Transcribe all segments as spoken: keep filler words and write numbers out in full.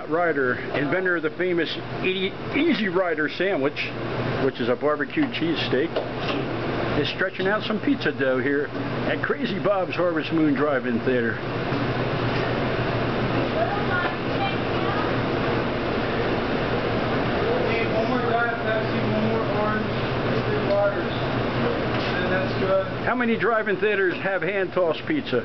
got Ryder, inventor of the famous Easy Rider sandwich, which is a barbecue cheesesteak, is stretching out some pizza dough here at Crazy Bob's Harvest Moon Drive-In Theater. One more Diet Pepsi, one more orange, three waters, and that's good. How many drive-in theaters have hand-tossed pizza?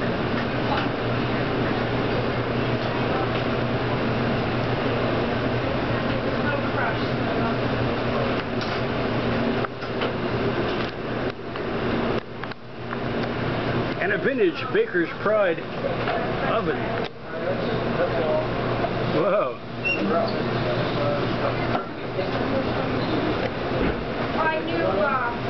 And a vintage Baker's Pride oven. Whoa. My new uh,